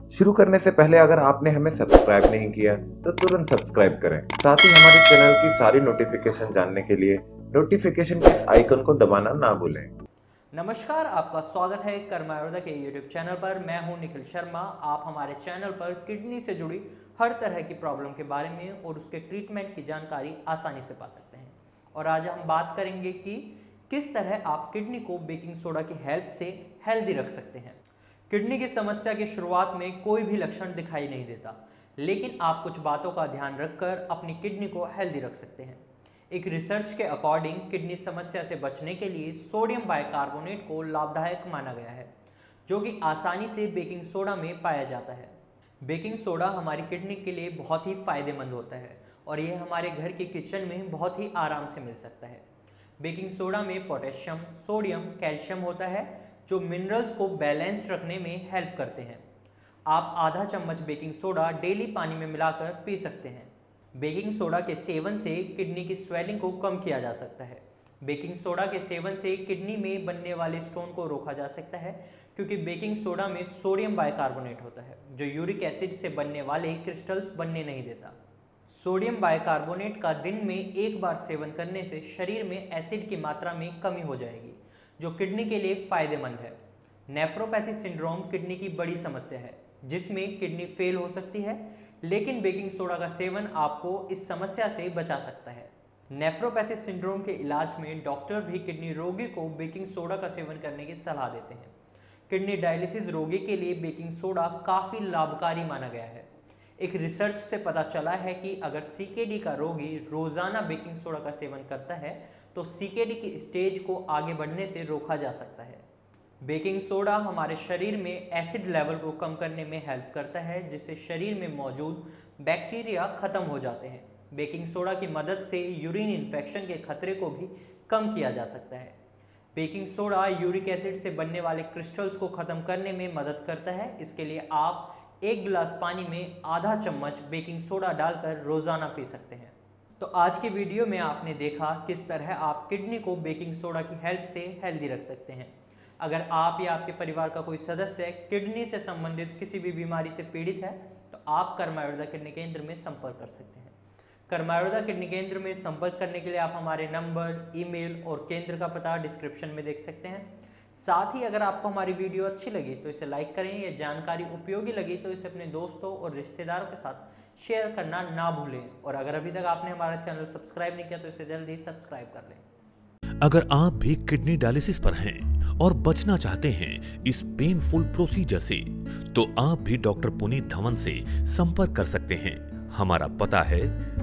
शुरू करने से पहले अगर आपने हमें सब्सक्राइब नहीं किया तो तुरंत सब्सक्राइब करें। साथ ही हमारे चैनल की सारी नोटिफिकेशन जानने के लिए नोटिफिकेशन के इस आइकन को दबाना ना भूलें। नमस्कार, आपका स्वागत है कर्म आयुर्वेदा के यूट्यूब चैनल पर। मैं हूं निखिल शर्मा। आप हमारे चैनल पर किडनी से जुड़ी हर तरह की प्रॉब्लम के बारे में और उसके ट्रीटमेंट की जानकारी आसानी से पा सकते हैं। और आज हम बात करेंगे कि किस तरह आप किडनी को बेकिंग सोडा की हेल्प से हेल्दी रख सकते हैं। किडनी की समस्या की शुरुआत में कोई भी लक्षण दिखाई नहीं देता, लेकिन आप कुछ बातों का ध्यान रखकर अपनी किडनी को हेल्दी रख सकते हैं। एक रिसर्च के अकॉर्डिंग किडनी समस्या से बचने के लिए सोडियम बाइकार्बोनेट को लाभदायक माना गया है, जो कि आसानी से बेकिंग सोडा में पाया जाता है। बेकिंग सोडा हमारी किडनी के लिए बहुत ही फायदेमंद होता है और यह हमारे घर के किचन में बहुत ही आराम से मिल सकता है। बेकिंग सोडा में पोटेशियम, सोडियम, कैल्शियम होता है, जो मिनरल्स को बैलेंस्ड रखने में हेल्प करते हैं। आप आधा चम्मच बेकिंग सोडा डेली पानी में मिलाकर पी सकते हैं। बेकिंग सोडा के सेवन से किडनी की स्वेलिंग को कम किया जा सकता है। बेकिंग सोडा के सेवन से किडनी में बनने वाले स्टोन को रोका जा सकता है, क्योंकि बेकिंग सोडा में सोडियम बाइकार्बोनेट होता है, जो यूरिक एसिड से बनने वाले क्रिस्टल्स बनने नहीं देता। सोडियम बाइकार्बोनेट का दिन में एक बार सेवन करने से शरीर में एसिड की मात्रा में कमी हो जाएगी, जो किडनी के लिए फायदेमंद है। नेफ्रोपैथी सिंड्रोम किडनी की बड़ी समस्या है, जिसमें किडनी फेल हो सकती है, लेकिन बेकिंग सोडा का सेवन आपको इस समस्या से बचा सकता है। नेफ्रोपैथी सिंड्रोम के इलाज में डॉक्टर भी किडनी रोगी को बेकिंग सोडा का सेवन करने की सलाह देते हैं। किडनी डायलिसिस रोगी के लिए बेकिंग सोडा काफ़ी लाभकारी माना गया है। एक रिसर्च से पता चला है कि अगर सीकेडी का रोगी रोजाना बेकिंग सोडा का सेवन करता है तो सीकेडी की स्टेज को आगे बढ़ने से रोका जा सकता है। बेकिंग सोडा हमारे शरीर में एसिड लेवल को कम करने में हेल्प करता है, जिससे शरीर में मौजूद बैक्टीरिया खत्म हो जाते हैं। बेकिंग सोडा की मदद से यूरिन इन्फेक्शन के खतरे को भी कम किया जा सकता है। बेकिंग सोडा यूरिक एसिड से बनने वाले क्रिस्टल्स को खत्म करने में मदद करता है। इसके लिए आप एक गिलास पानी में आधा चम्मच बेकिंग सोडा डालकर रोजाना पी सकते हैं। तो आज की वीडियो में आपने देखा किस तरह आप किडनी को बेकिंग सोडा की हेल्प से हेल्दी रख सकते हैं। अगर आप या आपके परिवार का कोई सदस्य किडनी से संबंधित किसी भी बीमारी से पीड़ित है तो आप कर्म आयुर्वेदा किडनी केंद्र में संपर्क कर सकते हैं। कर्म आयुर्वेदा किडनी केंद्र में संपर्क करने के लिए आप हमारे नंबर, ईमेल और केंद्र का पता डिस्क्रिप्शन में देख सकते हैं। साथ ही अगर आपको हमारी वीडियो अच्छी लगी तो इसे लाइक करें, या जानकारी उपयोगी लगी तो इसे अपने दोस्तों और रिश्तेदारों के साथ शेयर करना ना भूलें। और अगर अभी तक आपने हमारा चैनल सब्सक्राइब नहीं किया तो इसे जल्दी सब्सक्राइब कर लें। अगर आप भी किडनी डायलिसिस पर हैं और बचना चाहते हैं इस पेनफुल प्रोसीजर से, तो आप भी डॉक्टर पुनीत धवन से संपर्क कर सकते हैं। हमारा पता है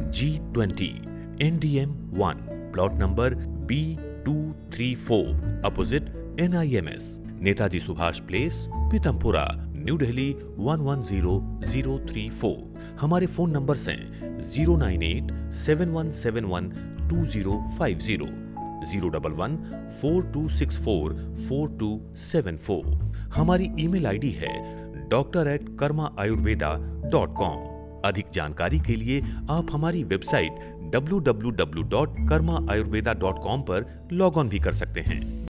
G20 NDM 1, plot number B234, opposite NIMS, Netaji Subhash place, Pitampura, new Delhi 110034। हमारे फोन नंबर्स हैं 09871712050, 01142644274। हमारी ईमेल आईडी है doctor@karmaayurveda.com। अधिक जानकारी के लिए आप हमारी वेबसाइट www.karmaayurveda.com पर लॉग ऑन भी कर सकते हैं।